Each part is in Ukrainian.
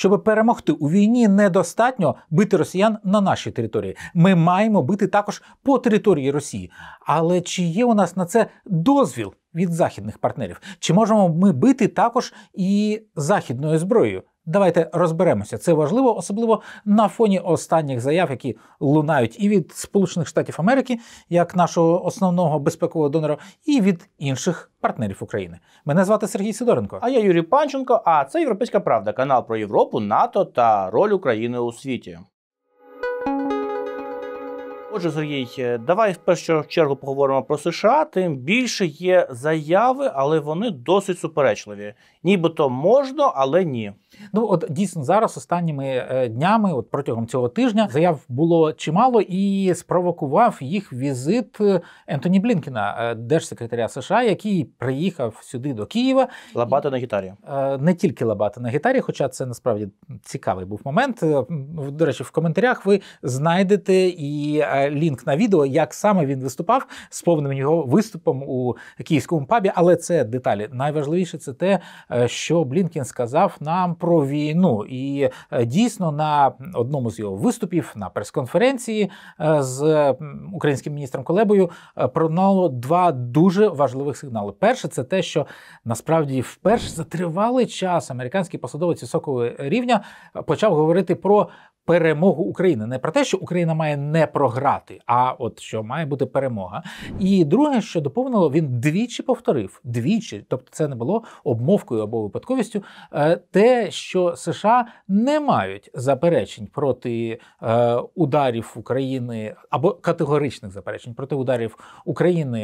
Щоб перемогти у війні, недостатньо бити росіян на нашій території. Ми маємо бити також по території Росії. Але чи є у нас на це дозвіл від західних партнерів? Чи можемо ми бити також і західною зброєю? Давайте розберемося. Це важливо, особливо на фоні останніх заяв, які лунають і від Сполучених Штатів Америки, як нашого основного безпекового донора, і від інших партнерів України. Мене звати Сергій Сидоренко. А я Юрій Панченко, а це «Європейська правда», канал про Європу, НАТО та роль України у світі. Отже, Сергій, давай в першу чергу поговоримо про США. Тим більше є заяви, але вони досить суперечливі. Нібито можна, але ні. Ну, от дійсно зараз останніми днями, от протягом цього тижня, заяв було чимало і спровокував їх візит Ентоні Блінкена, держсекретаря США, який приїхав сюди до Києва. Лабати на гітарі. Не тільки лабати на гітарі, хоча це насправді цікавий був момент. До речі, в коментарях ви знайдете і лінк на відео, як саме він виступав з повним його виступом у київському пабі, але це деталі. Найважливіше це те, що Блінкен сказав нам про війну. І дійсно на одному з його виступів на прес-конференції з українським міністром Кулебою пролунало два дуже важливих сигнали. Перше, це те, що насправді вперше за тривалий час американський посадовець високого рівня почав говорити про перемогу України. Не про те, що Україна має не програти, а от що має бути перемога. І друге, що доповнило, він двічі повторив, тобто це не було обмовкою або випадковістю, те, що США не мають заперечень проти ударів України, або категоричних заперечень проти ударів України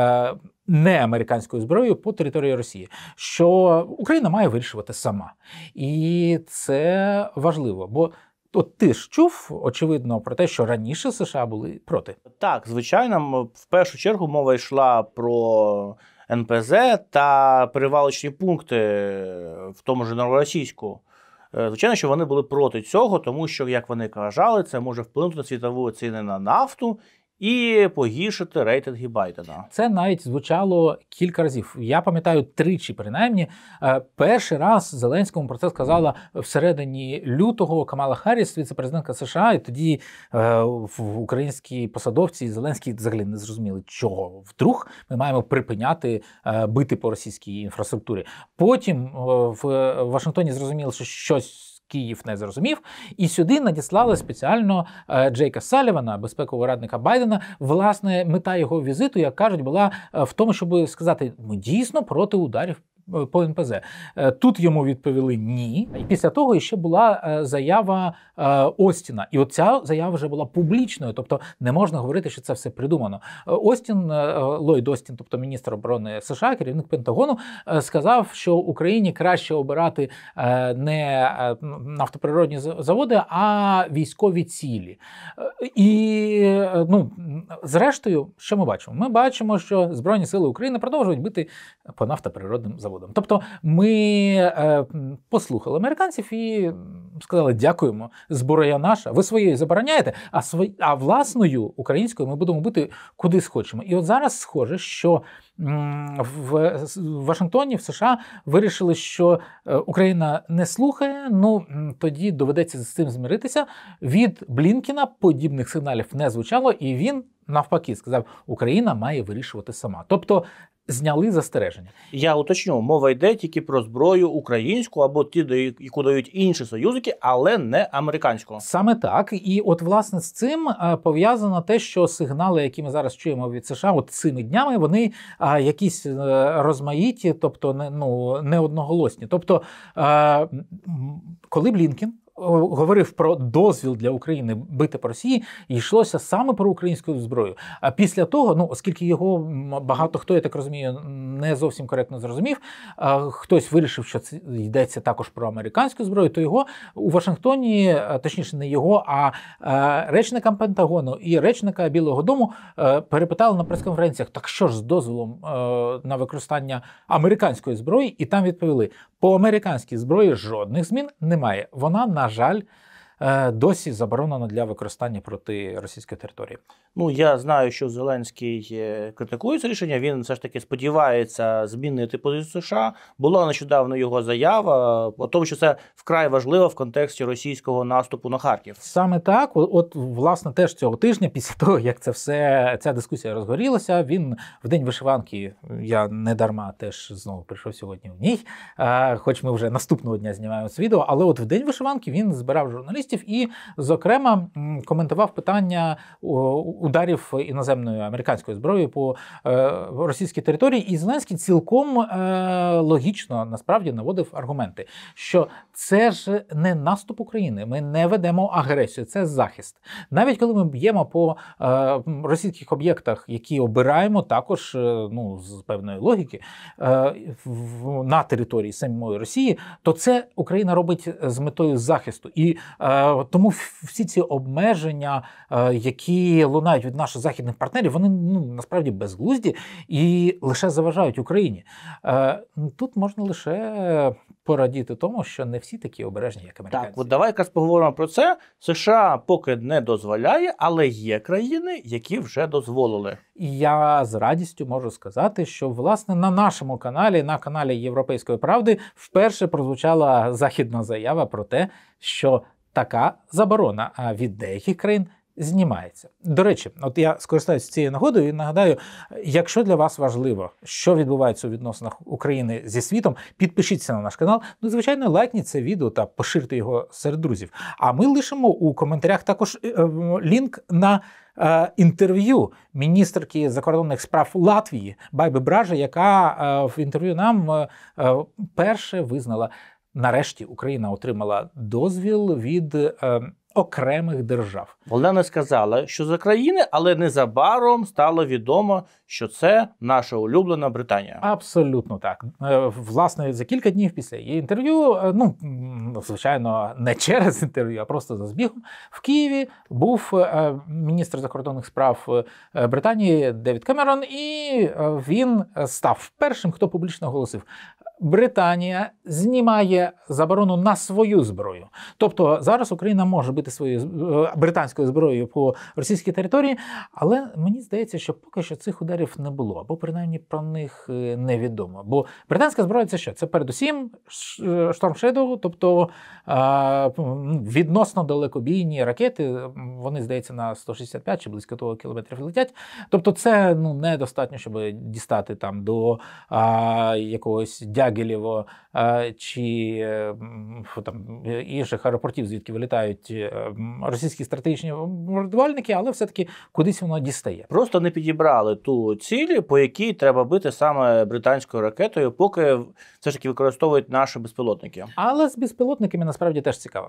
не американською зброєю по території Росії, що Україна має вирішувати сама. І це важливо, бо от ти ж чув, очевидно, про те, що раніше США були проти. Так, звичайно, в першу чергу мова йшла про НПЗ та перевалочні пункти в тому ж новоросійську. Звичайно, що вони були проти цього, тому що, як вони казали, це може вплинути на світові ціни на нафту і погіршити рейтинги Байдена. Це навіть звучало кілька разів. Я пам'ятаю, тричі принаймні. Перший раз Зеленському про це сказала всередині лютого Камала Харріс, віце-президентка США, і тоді українські посадовці і Зеленський взагалі не зрозуміли, чого вдруг ми маємо припиняти бити по російській інфраструктурі. Потім в Вашингтоні зрозуміли, що щось Київ не зрозумів, і сюди надіслали спеціально Джейка Салівана, безпекового радника Байдена. Власне, мета його візиту, як кажуть, була в тому, щоб сказати, ми дійсно проти ударів по НПЗ. Тут йому відповіли ні. І після того ще була заява Остіна. І оця заява вже була публічною, тобто не можна говорити, що це все придумано. Ллойд Остін, тобто міністр оборони США, керівник Пентагону, сказав, що Україні краще обирати не нафтоприродні заводи, а військові цілі. І, зрештою, що ми бачимо? Ми бачимо, що Збройні сили України продовжують бити по нафтоприродним заводам. Тобто ми послухали американців і сказали, дякуємо, зброя наша, ви своєю забороняєте, а власною українською ми будемо бити куди схочемо. І от зараз схоже, що в Вашингтоні, в США вирішили, що Україна не слухає, тоді доведеться з цим змиритися. Від Блінкена подібних сигналів не звучало, і він навпаки сказав, Україна має вирішувати сама. Тобто зняли застереження. Я уточню, мова йде тільки про зброю українську або ті, яку дають інші союзники, але не американську. Саме так. І от, власне, з цим пов'язано те, що сигнали, які ми зараз чуємо від США от цими днями, вони якісь розмаїті, тобто не одноголосні. Тобто, коли Блінкен говорив про дозвіл для України бити по Росії, йшлося саме про українську зброю. А після того, оскільки його багато хто, я так розумію, не зовсім коректно зрозумів, хтось вирішив, що це йдеться також про американську зброю, то його у Вашингтоні, точніше не його, а речника Пентагону і речника Білого дому перепитали на прес-конференціях, так що ж з дозволом на використання американської зброї, і там відповіли, по американській зброї жодних змін немає. Вона, на жаль, досі заборонено для використання проти російської території. Ну, я знаю, що Зеленський критикує це рішення, він все ж таки сподівається змінити позицію США. Була нещодавно його заява про те, що це вкрай важливо в контексті російського наступу на Харків. Саме так, от власне теж цього тижня, після того, як ця дискусія розгорілася, він в День вишиванки, я не дарма теж знову прийшов сьогодні в ній, хоч ми вже наступного дня знімаємо це відео, але от в День вишиванки він збирав журналістів і, зокрема, коментував питання ударів іноземною американською зброєю по російській території, і Зеленський цілком логічно, насправді, наводив аргументи, що це ж не наступ України, ми не ведемо агресію, це захист. Навіть коли ми б'ємо по російських об'єктах, які обираємо, також з певної логіки, на території самої Росії, то це Україна робить з метою захисту. І тому всі ці обмеження, які лунають від наших західних партнерів, вони насправді безглузді і лише заважають Україні. Тут можна лише порадіти тому, що не всі такі обережні, як американці. Так, от давай якраз поговоримо про це. США поки не дозволяє, але є країни, які вже дозволили. І я з радістю можу сказати, що, власне, на нашому каналі, на каналі Європейської правди, вперше прозвучала західна заява про те, що така заборона від деяких країн знімається. До речі, от я скористаюся цією нагодою і нагадаю, якщо для вас важливо, що відбувається у відносинах України зі світом, підпишіться на наш канал, звичайно, лайкніть це відео та поширте його серед друзів. А ми лишимо у коментарях також лінк на інтерв'ю міністерки закордонних справ Латвії Байби Бража, яка в інтерв'ю нам перше визнала, нарешті Україна отримала дозвіл від окремих держав. Вона сказала, що за країни, але незабаром стало відомо, що це наша улюблена Британія. Абсолютно так. Власне, за кілька днів після її інтерв'ю, звичайно, не через інтерв'ю, а просто за збігом, в Києві був міністр закордонних справ Британії Девід Кемерон, і він став першим, хто публічно оголосив: Британія знімає заборону на свою зброю. Тобто зараз Україна може бити своєю британською зброєю по російській території, але мені здається, що поки що цих ударів не було, або принаймні про них невідомо. Бо британська зброя – це що? Це передусім Storm Shadow, тобто відносно далекобійні ракети, вони, здається, на 165 чи близько того кілометрів летять. Тобто це недостатньо, щоб дістати там до якогось Дягілєво чи там інших аеропортів, звідки вилітають російські стратегічні бомбардувальники, але все-таки кудись воно дістає. Просто не підібрали ту ціль, по якій треба бити саме британською ракетою, поки все ж таки використовують наші безпілотники. Але з безпілотниками насправді теж цікаво.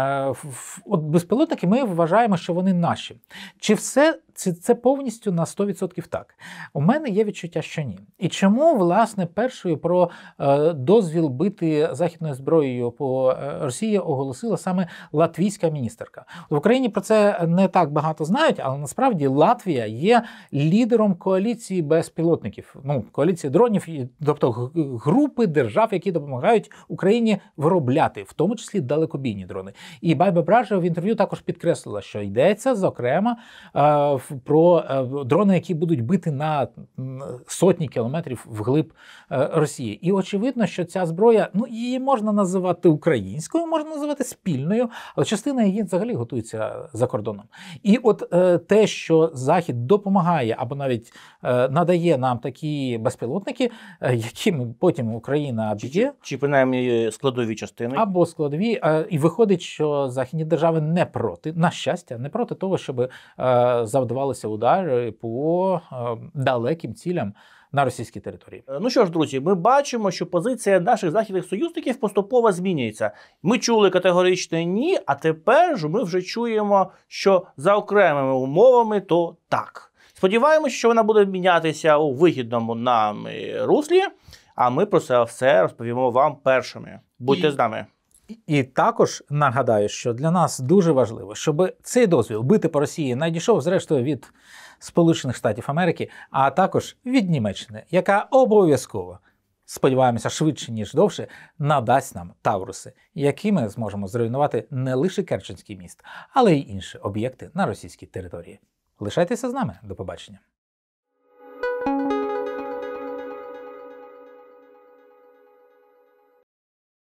От безпілотники ми вважаємо, що вони наші. Чи все це повністю на 100% так? У мене є відчуття, що ні. І чому, власне, першою про дозвіл бити західною зброєю по Росії оголосила саме латвійська міністерка? В Україні про це не так багато знають, але насправді Латвія є лідером коаліції безпілотників. Коаліції дронів, тобто групи держав, які допомагають Україні виробляти, в тому числі далекобійні дрони. І Байба Бража в інтерв'ю також підкреслила, що йдеться, зокрема, про дрони, які будуть бити на сотні кілометрів вглиб Росії. І очевидно, що ця зброя, її можна називати українською, можна називати спільною, але частина її взагалі готується за кордоном. І от те, що Захід допомагає або навіть надає нам такі безпілотники, якими потім Україна б'є. Чи принаймні складові частини. Або складові. І виходить, що західні держави не проти, на щастя, не проти того, щоб завдавалися удари по далеким цілям на російській території. Ну що ж, друзі, ми бачимо, що позиція наших західних союзників поступово змінюється. Ми чули категоричне «ні», а тепер ж ми вже чуємо, що за окремими умовами то так. Сподіваємося, що вона буде мінятися у вигідному нам руслі, а ми про це все розповімо вам першими. Будьте з нами. І також нагадаю, що для нас дуже важливо, щоб цей дозвіл бити по Росії надійшов, зрештою, від Сполучених Штатів Америки, а також від Німеччини, яка обов'язково сподіваємося, швидше, ніж довше, надасть нам Тавруси, якими зможемо зруйнувати не лише Керченський міст, але й інші об'єкти на російській території. Лишайтеся з нами. До побачення.